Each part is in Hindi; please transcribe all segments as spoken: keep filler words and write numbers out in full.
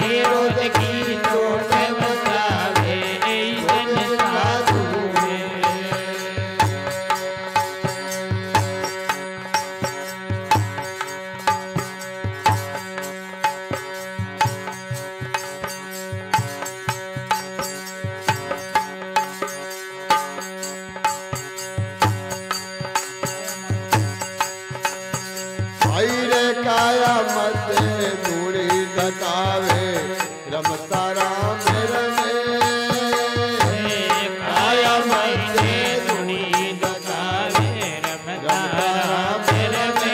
रोज की चोट बचावे ऐसन साधु है। काया मत दूरी दटावे रमता राम रमे काया मत दूरी दटावे रमता राम रमे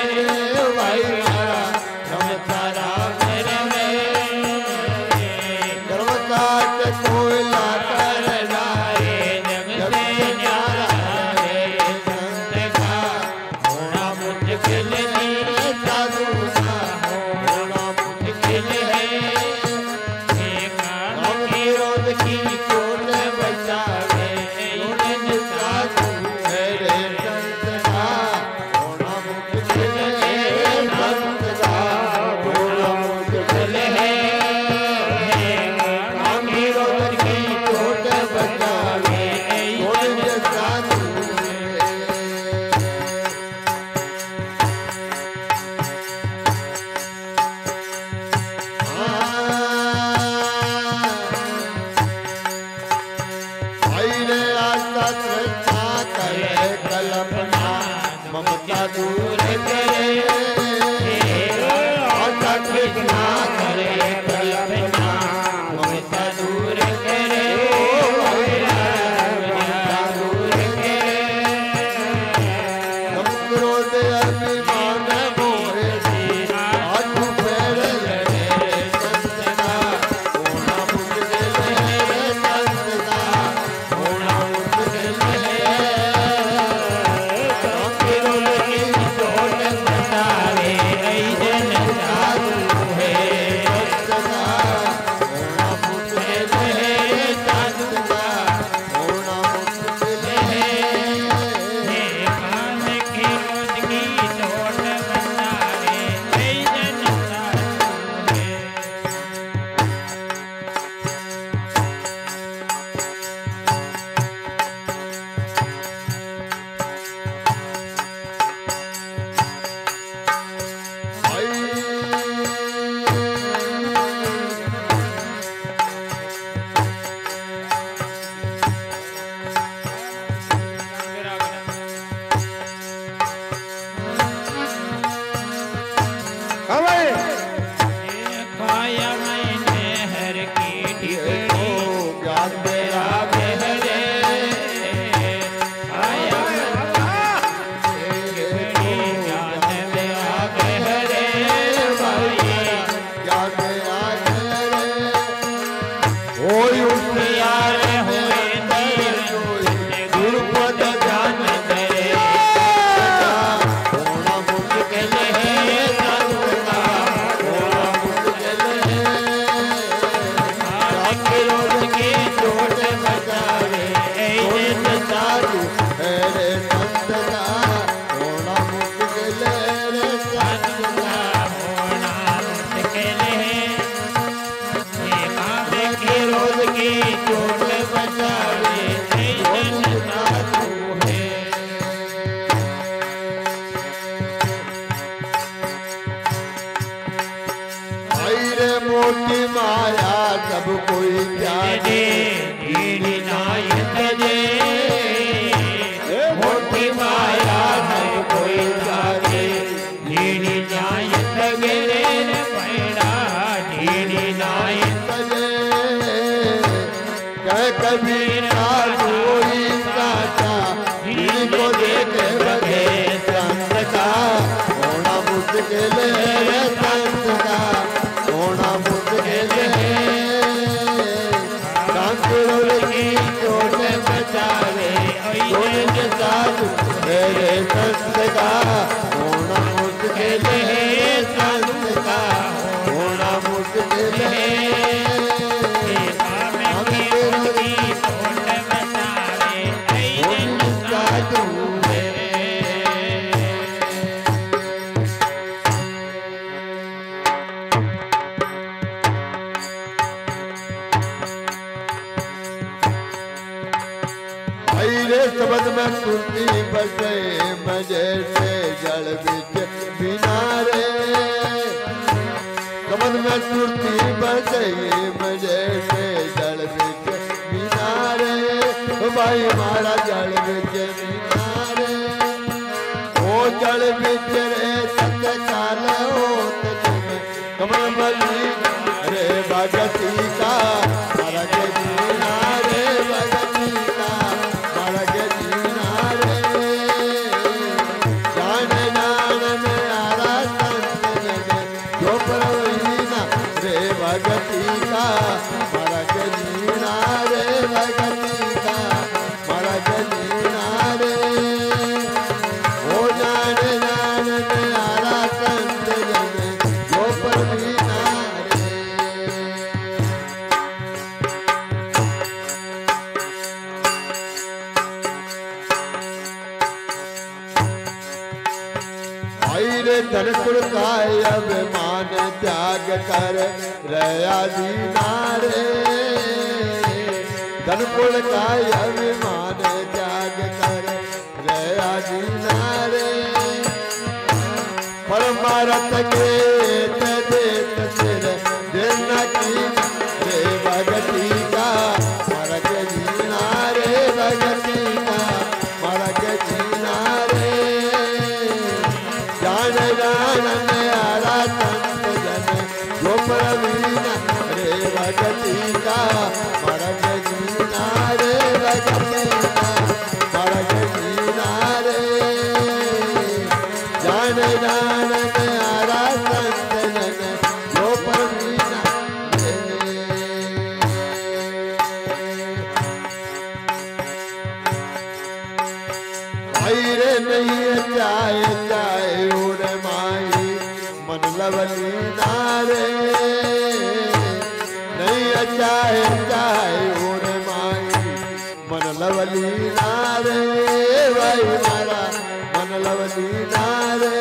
रमता राम रमे गर्व काट कोयला कर डारे जब से न्यारा है संत का होना मुश्किल नहीं साधु सा होना मुश्किल है। रोज की चोट बचावे ऐसन साधु है रे संत का होना मुश्किल है संत का होना मुश्किल है। रोज की चोट बचावे ऐसन साधु कल्पना ममता दूर करे आशा कृष्णा करे कल्पना ममता दूर करे ममता दूर करे। क्रोध अभिमान मोहे हाथ पैर लड़े संत का होना मुश्किल है संत का होना मुश्किल है। मोटी माया सब कोई त्यागे दीनी नाय तजे मोटी माया सब कोई त्यागे दीनी नाय तगे पैड़ा दीनी नाय तजे कह कबीर कोई साचा दीन को देखे बगे संत का होना मुश्किल है संत का होना मुश्किल है। कांकुर की चोट बचावे साधु मेरे संत का होना मुश्किल है संत का होना मुश्किल है। शब्द में सुरती बसे मजे से जल बिच बिना रे शब्द में सुरती बसे मजे से जल बिच बिना रे भाई मारा जल बिच बिना रे ओ जल बिच रे सत्काल होत तुम कमल बली रे भगती का मारा के जीना रे भगती का मारा के जीना रे जान जान आरा संत जन जो परवीना रे भगती का मारा के जीना रे भगती का मारा के जीना रे ओ जान जान आरा संत जन जो परवीना धनपुर का अभिमान त्याग कर रया दीना रे धनपुर का अभिमान त्याग कर रया दीना रे परमारथ के देत सिर देना की रे भगती का मरग जीना रे भगती का मरग जीना रे जान जान आरा संत जन जो प्रवीण रे भगती का मरग जीना रे भगती का मरग जीना रे जान जान आरा संत जन जो प्रवीण रे नहीं चाहे चाहे उड़े माई मन लवली नारे नहीं चाहे चाहे उड़े माई मन लवली नारे भाई मारा मन लवली नारे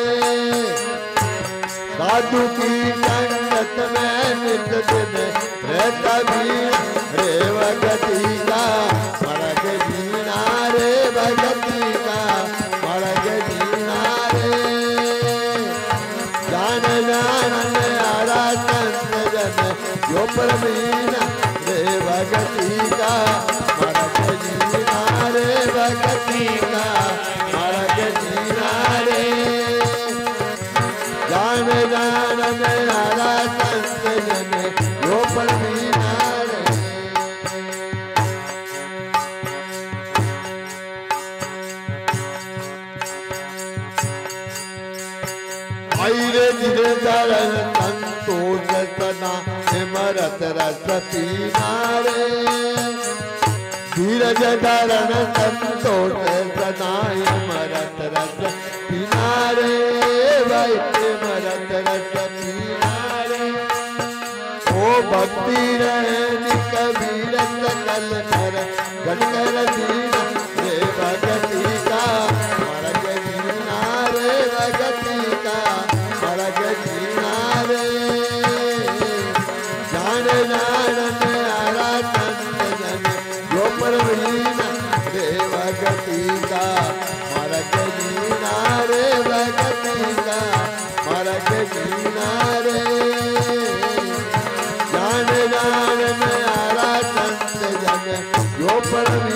साधु की संगत में नित दिन रहता भी रे भगती का मरग जीना रे भगती का मरग जीना रे जान जान आरा संत जन जो परवीना रे भगती का मरग जीना रे भगती का मरग जीना रे जान जान आरा संत जन जो परवीना रे रे जिरे दरन संतोष सदा हिमरत रस पीना रे धीरज धरन संतोष सदा हिमरत रस पीना रे भाई हिमरत रस पीना रे ओ भक्ति रहनी कबीर सकल कर घटकर दीना रे भगती का मरग जीना रे भगती का मरग जीना रे जान जान आरा संत जन जो परवीना रे भगती का मरग जीना रे भगती का मरग जीना रे जान जान आरा संत जन जो परवीना